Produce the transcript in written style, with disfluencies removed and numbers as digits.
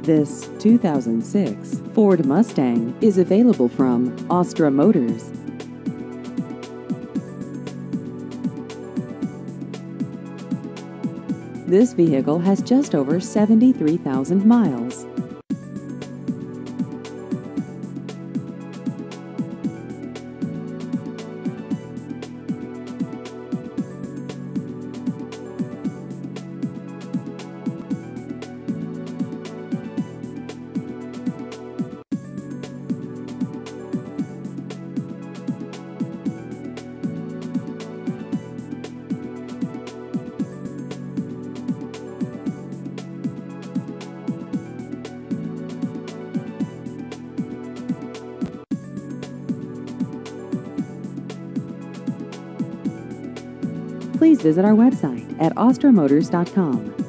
This 2006 Ford Mustang is available from Austra Motors. This vehicle has just over 73,000 miles. Please visit our website at austramotors.com.